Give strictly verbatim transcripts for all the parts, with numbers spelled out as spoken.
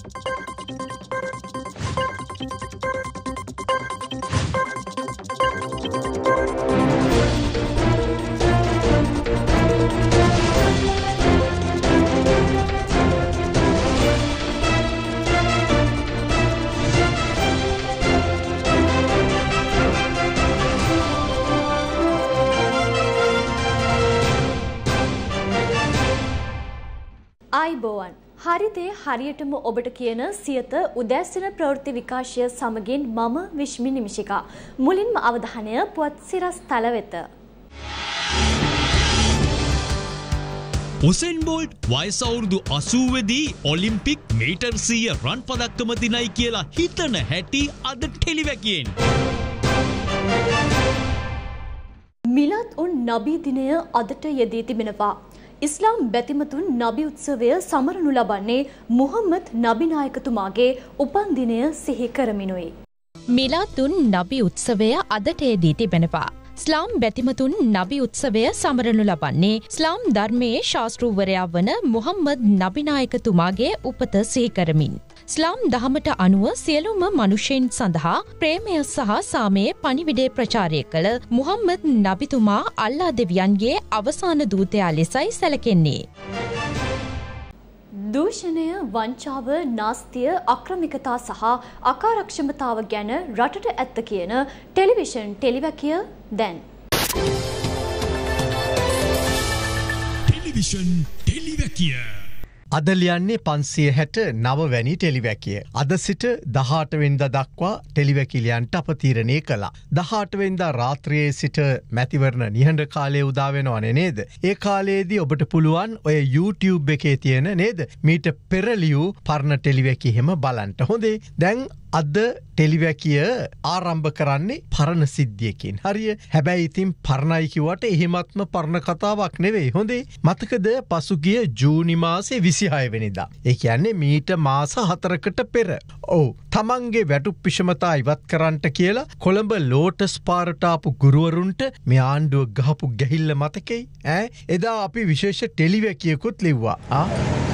ආයිබෝවන් හරිදේ හරියටම ඔබට කියන සියත උදෑසන ප්‍රවෘත්ති විකාශය සමගින් මම විශ්මි නිමිෂිකා. මුලින්ම අවධානය පුවත් සිරස් තල වෙත. උසේන් බෝල්ට් වයස අවුරුදු අසූවදී ඔලිම්පික් මීටර් සීය රන් පදක්කම දිනයි කියලා හිතන හැටි අද ටෙලිවැකියෙන්. මිලාද් උන් නබී දිනය අදට යෙදී තිබෙනවා. ඉස්ලාම් බැතිමතුන් නබි උත්සවය සමරනු ලබන්නේ මුහම්මද් නබි නායකතුමාගේ උපන්දිනය සිහි කරමිනුයි. මිලාදුන් නබි උත්සවය අදට යෙදී තිබෙනවා. ස්ලාම් බැතිමතුන් නබි උත්සවය සමරනු ලබන්නේ ස්ලාම් ධර්මයේ ශාස්තෘවරයා වන මුහම්මද් නබි නායකතුමාගේ උපත සිහි කරමින්. ස්ලාම් දහමට අනුව සියලුම මනුෂ්‍යයන් සඳහා ප්‍රේමය සහ සාමයේ පණිවිඩය ප්‍රචාරය කළ මුහම්මද් නබිතුමා අල්ලා දෙවියන්ගේ අවසාන දූතයා ලෙසයි සැලකෙන්නේ. දූෂණය, වංචාව, නාස්තිය, අක්‍රමිකතා සහ අකාර්යක්ෂමතාව ගැන රටට ඇත්ත කියන ටෙලිවිෂන් ටෙලිවැකිය දැන්. ටෙලිවිෂන් ටෙලිවැකිය අද ලියන්නේ පන්සිය හැට නවවැනි ටෙලිවැකිය. අද සිට දහඅට වෙනිදා දක්වා ටෙලිවැකිලියන්ට අප තීරණය කළා. දහඅට වෙනිදා රාත්‍රියේ සිට මැතිවරණ නිහඬ කාලය උදා වෙනවනේ නේද? ඒ කාලයේදී ඔබට පුළුවන් ඔය YouTube එකේ තියෙන නේද? මීට පෙර ලියූ පරණ ටෙලිවැකි හැම බලන්න. හොඳේ. දැන් අද ටෙලිවැකිය ආරම්භ කරන්නේ පරණ සිද්ධියකින්. හරිය. හැබැයි ඉතින් පරණයි කිව්වට එහෙමත්ම පරණ කතාවක් නෙවෙයි. හොඳේ. මතකද පසුගිය ජූනි මාසේ විසිහය වෙනිදා. ඒ කියන්නේ මීට මාස හතරකට පෙර. ඔව්. තමන්ගේ වැටුප් විෂමතා ඉවත් කරන්නට කියලා කොළඹ ලෝටස් පාරට ආපු ගුරුවරුන්ට මේ ආණ්ඩුව ගහපු ගැහිල්ල මතකයි? ඈ එදා අපි විශේෂ ටෙලිවැකියකුත් ලිව්වා. ආ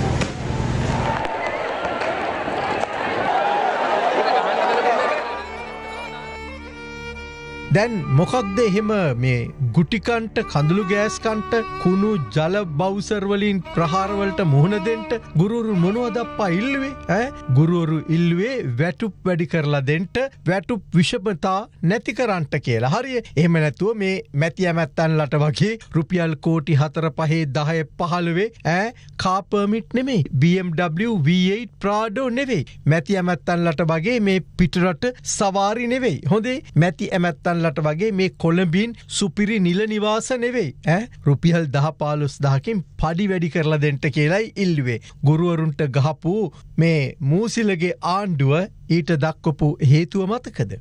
දැන් මොකක්ද එහෙම මේ ගුටිකන්ට කඳුළු ගෑස්කන්ට කුණු ජල බවුසර්වලින් ප්‍රහාරවලට මුහුණ දෙන්ට ගුරුවරු මොනවද අප්පා ඉල්ලුවේ? ඈ ගුරුවරු ඉල්ලුවේ වැටුප් වැඩි කරලා දෙන්ට, වැටුප් විෂමතා නැති කරන්නට කියලා. හරිය. එහෙම නැතුව මේ මැති ඇමැත්තන්ලට වගේ රුපියල් කෝටි හතර පහේ දහය පහළොවේ ඈ කාර් පර්මිට් නෙමෙයි, බී එම් ඩබ්ලිව් වී එයිට් ප්‍රාඩෝ නෙවෙයි. මැති ඇමැත්තන්ලට වගේ මේ පිටරට සවාරි නෙවෙයි. හොඳේ. මැති ඇමැත්තන් ලට වගේ මේ කොළඹින් සුපිරි නිල නිවාස නෙවෙයි. ඈ රුපියල් දහ පහළොස් දහකින් පඩි වැඩි කරලා දෙන්න කියලායි ඉල්ලුවේ. ගුරුවරුන්ට ගහපු මේ මූසිලගේ ආණ්ඩුව ඊට දක්වපු හේතුව මතකද?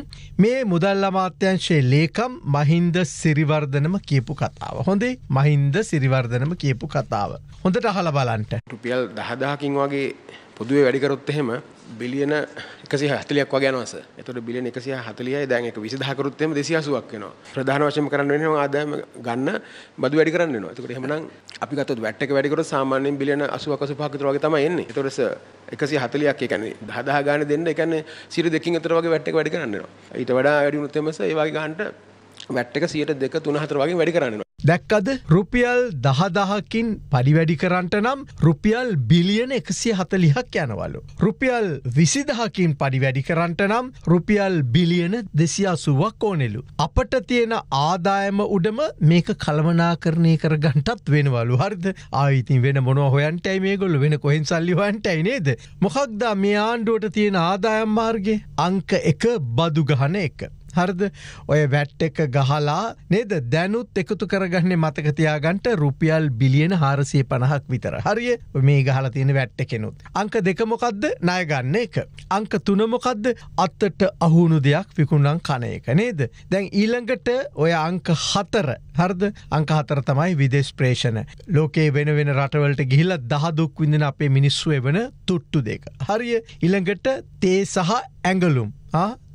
මේ මුදල් අමාත්‍යාංශයේ ලේකම් මහින්ද සිරිවර්ධනම කියපු කතාව. හොඳේ. මහින්ද සිරිවර්ධනම කියපු කතාව. හොඳට අහලා බලන්න. රුපියල් දහදහකින් වගේ පොදුවේ වැඩි කරොත් එහෙම බිලියන එකසිය හතළිහක් වගේ යනවා සර්. එතකොට බිලියන එකසිය හතළිහයි දැන් ඒක විසිදහ කරුත් එහෙම දෙසිය අසූවක් වෙනවා. ප්‍රධාන වශයෙන්ම කරන්න වෙන්නේ ආදායම ගන්න බදු වැඩි කරන්න වෙනවා. එතකොට එහෙමනම් අපි ගත්තොත් වැට් එක වැඩි කරොත් සාමාන්‍යයෙන් බිලියන අසූවක් අසූපහක් විතර වගේ තමයි එන්නේ. එතකොට සර් එකසිය හතළිහක් ඒ කියන්නේ දහ දහ ගානේ දෙන්න ඒ කියන්නේ සියයට දෙකකින් අතර වගේ වැට් එක වැඩි කරන්න වෙනවා. ඊට වඩා වැඩි වුණොත් එහෙම සර් ඒ වගේ ගන්නට වැට් එක සියයට දෙක තුන හතර වගේ වැඩි කරන්න වෙනවා. දැක්කද රුපියල් දහදහකින් පඩි වැඩි කරන්නට නම් රුපියල් බිලියන එකසිය හතළිහක් යනවලු. රුපියල් විසිදහකින් පඩි වැඩි කරන්නට නම් රුපියල් බිලියන දෙසිය අසූවක් ඕනෙලු. අපට තියෙන ආදායම උඩම මේක කළමනාකරණය කරගන්නටත් වෙනවලු. හරිද? ආයි ඉතින් වෙන මොනවා හොයන්ටයි මේගොල්ලෝ වෙන කොහෙන් සල්ලි හොයන්ටයි නේද? මොකක්ද මේ ආණ්ඩුවට තියෙන ආදායම් මාර්ගය? අංක එක බදු ගහන එක. හරිද? ඔය වැට් එක ගහලා නේද දැනුත් එකතු කරගන්නේ මතක තියාගන්න රුපියල් බිලියන හාරසිය පනහක් විතර. හරිය? මේ ගහලා තියෙන වැට් එකෙනුත්. අංක දෙක මොකද්ද? ණය ගන්න එක. අංක තුන මොකද්ද? අතට අහුණු දෙයක් විකුණන් කන එක නේද? දැන් ඊළඟට ඔය අංක හතර. හරිද? අංක හතර තමයි විදේශ ප්‍රේෂණ. ලෝකේ වෙන වෙන රටවලට ගිහිල්ලා දහ දුක් විඳින අපේ මිනිස්සු එවන තුට්ටු දෙක. හරිය? ඊළඟට තේ සහ ඇඟලුම්. ආ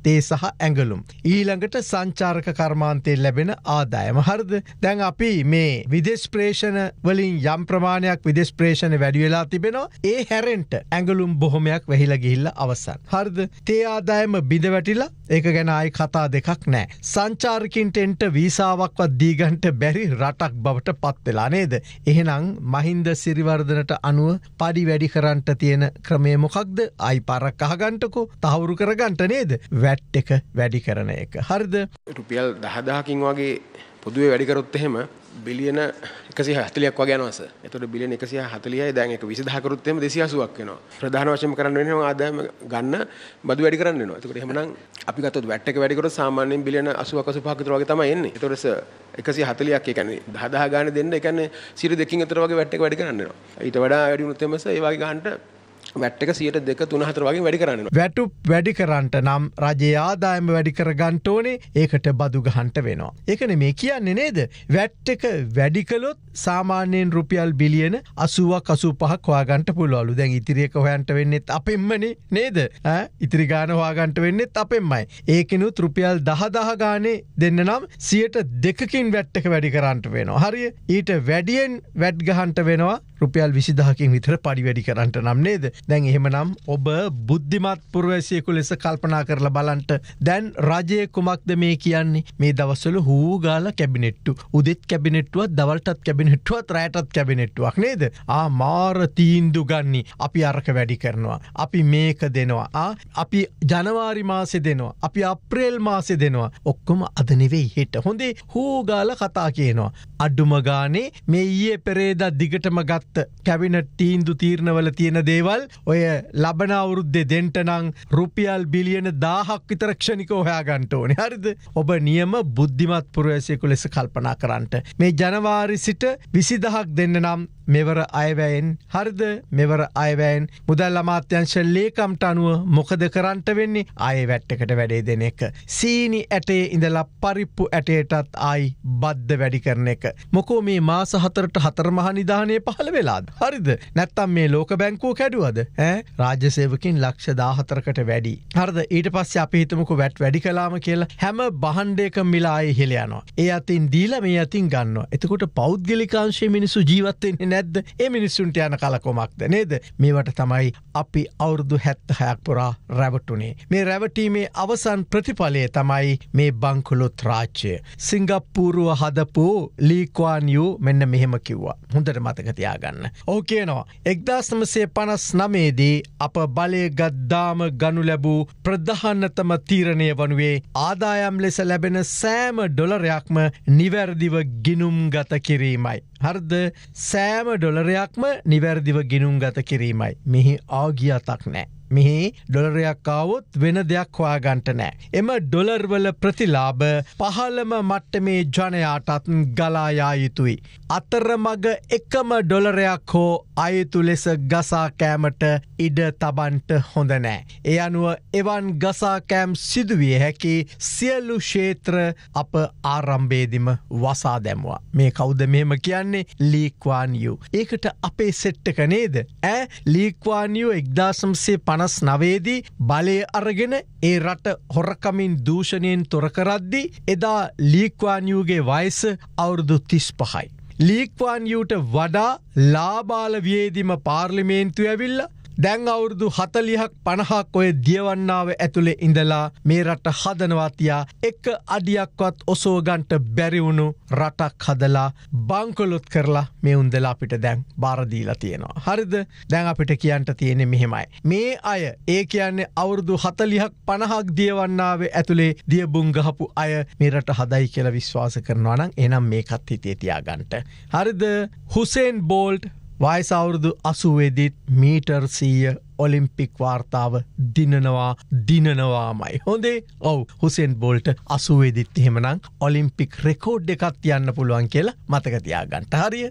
තේ සහ ඇඟලුම්. ඊළඟට සංචාරක කර්මාන්තයේ ලැබෙන ආදායම. හරිද? දැන් අපි මේ විදේශ ප්‍රේෂණ වලින් යම් ප්‍රමාණයක් විදේශ ප්‍රේෂණ වැඩි වෙලා තිබෙනවා. ඒ හැරෙන්ට ඇඟලුම් බොහොමයක් වැහිලා ගිහිල්ලා අවසන්. හරිද? තේ ආදායම බිඳ වැටිලා ඒක ගැන ආයි කතා දෙකක් නැහැ. සංචාරකින්ට එන්ට වීසාවක්වත් දී ගන්නට බැරි රටක් බවට පත් වෙලා නේද? එහෙනම් මහින්ද සිරිවර්ධනට අනුව පඩි වැඩි කරන්නට තියෙන ක්‍රමය මොකක්ද? ආයි පාරක් අහගන්නකෝ. තහවුරු කරගන්නට නේද? වැට් එක වැඩි කරන එක. හරිද? රුපියල් දහදාහකින් වගේ පොදුවේ වැඩි කරොත් එහෙම බිලියන එකසිය හතලිහක් වගේ යනවා සර්. එතකොට බිලියන එකසිය හතලිහයි දැන් ඒක විසිදහ කරොත් එහෙම දෙසිය අසූවක් වෙනවා. ප්‍රධාන වශයෙන් කරන්න වෙන්නේ ආදායම ගන්න බදු වැඩි කරන්න වෙනවා. එතකොට එහෙමනම් අපි ගත්තොත් වැට් එක වැඩි කරොත් සාමාන්‍යයෙන් බිලියන අසූවක් අසූපහක් විතර වගේ තමයි එන්නේ. එතකොට සර් එකසිය හතලිහක් ඒ කියන්නේ දහදාහ ගානේ දෙන්න ඒ කියන්නේ සියයට දෙකකින් අතර වගේ වැට් එක වැඩි කරන්න වෙනවා. ඊට වඩා වැඩි වුණොත් එහෙම සර් ඒ වගේ ගන්නට වැට් එක සියයට දෙක තුන හතර වගේ වැඩි කරන්න වෙනවා. වැටු වැඩි කරන්නට නම් රජයේ ආදායම වැඩි කරගන්න ඕනේ. ඒකට බදු ගහන්න වෙනවා. ඒක නෙමෙයි කියන්නේ නේද? වැට් එක වැඩි කළොත් සාමාන්‍යයෙන් රුපියල් බිලියන අසූවක් අසූපහක් හොයාගන්න පුළුවන්ලු. දැන් ඉතිරි එක හොයන්න වෙන්නේත් අපෙන්මනේ නේද? ඈ ඉතිරි ගාන හොයාගන්න වෙන්නේත් අපෙන්මයි. ඒකිනුත් රුපියල් දහදාහ ගානේ දෙන්න නම් සියයට දෙකකින් වැට් එක වැඩි කරන්න වෙනවා. හරිය? ඊට වැඩියෙන් වැට් ගහන්න වෙනවා රුපියල් විසිදහකින් විතර පඩි වැඩි කරන්න නම් නේද? දැන් එහෙමනම් ඔබ බුද්ධිමත් පුරවැසියෙකු ලෙස කල්පනා කරලා බලන්න. දැන් රජයේ කුමක්ද මේ කියන්නේ? මේ දවස්වල හූ ගාලා කැබිනට්ටු. උදෙත් කැබිනට්ටුවක්, දවල්ටත් කැබිනට්ටුවක්, රැටත් කැබිනට්ටුවක් නේද? ආ මාර තීන්දුව ගන්නි. අපි අරක වැඩි කරනවා. අපි මේක දෙනවා. ආ අපි ජනවාරි මාසේ දෙනවා. අපි අප්‍රේල් මාසේ දෙනවා. ඔක්කොම අද නෙවෙයි හෙට. හොඳේ හූ ගාලා කතා කියනවා. අඩුම ගානේ මේ ඊයේ පෙරේදා දිගටම ගත්ත කැබිනට් තීන්දුව තීරණවල තියෙන දේවල් ඔය ලබන අවුරුද්දේ දෙන්න නම් රුපියල් බිලියන දහයක් විතර ක්ෂණිකව හොයාගන්න ඕනේ. හරිද? ඔබ නියම බුද්ධිමත් පුරවැසියෙකු ලෙස කල්පනා කරන්න. මේ ජනවාරි සිට විසිදහක් දෙන්න නම් මෙවර අයවැයෙන් හරිද? මෙවර අයවැයෙන් මුදල් අමාත්‍යාංශ ලේකම්ට අනුව මොකද කරන්න වෙන්නේ? ආයේ වැට් එකට වැඩේ දෙන එක. සීනි ඇටේ ඉඳලා පරිප්පු ඇටයටත් ආයි බද්ද වැඩි කරන එක. මොකෝ මේ මාස හතරට හතර මහා නිධානයේ පහළ වෙලාද? හරිද? නැත්තම් මේ ලෝක බැංකුව කැඩුවද? ඈ රාජ්‍ය සේවකින් ලක්ෂ දාහතරකට වැඩි. හරිද? ඊට පස්සේ අපි හිතමුකෝ වැට් වැඩි කළාම කියලා හැම භාණ්ඩයකම මිල ආයේ ඉහළ යනවා. ඒ අතින් දීලා මේ අතින් ගන්නවා. එතකොට පෞද්ගලික අංශයේ මිනිස්සු ජීවත් වෙන්නේ නැද්ද? ඒ මිනිස්සුන්ට යන කලකොමක්ද නේද? මේවට තමයි අපි අවුරුදු හැත්තෑහක් පුරා රැවටුනේ. මේ රැවටීමේ අවසන් ප්‍රතිඵලය තමයි මේ බංකොලොත් රාජ්‍යය. සිංගප්පූරුව හදපු ලී ක්වාන් යූ මෙන්න මෙහෙම කිව්වා. හොඳට මතක තියාගන්න. ඔහු කියනවා එක්දාස් නවසිය පනස් නවය දී අප බලය ගත්දාම ගනු ලැබූ ප්‍රධානතම තීරණය වනුවේ ආදායම් ලෙස ලැබෙන සෑම ඩොලරයක්ම නිවැරදිව ගිනුම් ගත කිරීමයි. හරිද? සෑම ඩොලරයක්ම නිවැරදිව ගිනුම් ගත කිරීමයි. මෙහි ආගියතක් නෑ. මෙහි ඩොලරයක් ආවොත් වෙන දෙයක් හොයාගන්න නෑ. එම ඩොලර්වල ප්‍රතිලාභ පහළම මට්ටමේ ජනයාටත් ගලා යා යුතුයි. අතරමඟ එකම ඩොලරයක් හෝ අයුතු ලෙස ගසා කෑමට ඉඩ තබන්ට හොඳ නෑ. ඒ අනුව එවන් ගසා කෑම් සිදුවිය හැකි සියලු ක්ෂේත්‍ර අප ආරම්භයේදීම වසා දැමුවා. මේ කවුද මෙහෙම කියන්නේ? ලී ක්වාන් යූ. ඒකට අපේ සෙට් එක නේද? ඈ ලී ක්වාන් යූ එක්දාස් නවසිය පනස් නවය දී බලය අරගෙන ඒ රට හොරකමින් දූෂණයෙන් තොර කරද්දී එදා ලී ක්වාන් යූගේ වයස අවුරුදු තිස් පහයි. ලී ක්වාන් යූට වඩා ලාබාල වියේදීම පාර්ලිමේන්තුව ඇවිල්ලා දැන් අවුරුදු හතලිහක් පනහක් ඔය දියවන්නාව ඇතුලේ ඉඳලා මේ රට හදනවා තියා එක අඩියක්වත් ඔසෝගන්ට බැරිවුණු රටක් හදලා බංකොලොත් කරලා මේ උන්දලා අපිට දැන් බාර දීලා තියෙනවා. හරිද? දැන් අපිට කියන්න තියෙන්නේ මෙහෙමයි. මේ අය ඒ කියන්නේ අවුරුදු හතලිහක් පනහක් දියවන්නාවේ ඇතුලේ දියබුන් ගහපු අය මේ රට හදයි කියලා විශ්වාස කරනවා නම් එහෙනම් මේකත් හිතේ තියාගන්න. හරිද? හුසේන් බෝල්ට් වයස අවුරුදු අසූවේදීත් මීටර් සීය ඔලිම්පික් වාර්තාව දිනනවා දිනනවාමයි. හොඳේ? ඔව් හුසේන් බෝල්ට් අසූවේදීත් එහෙමනම් ඔලිම්පික් රෙකෝඩ් එකක් තියන්න පුළුවන් කියලා මතක තියාගන්න. හරිය?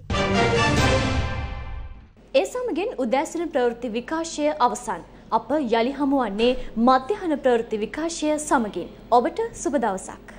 ඒ සමගින් උදෑසන ප්‍රවෘත්ති විකාශය අවසන්. අප යලි හමුවන්නේ මධ්‍යහන ප්‍රවෘත්ති විකාශය සමගින්. ඔබට සුබ දවසක්.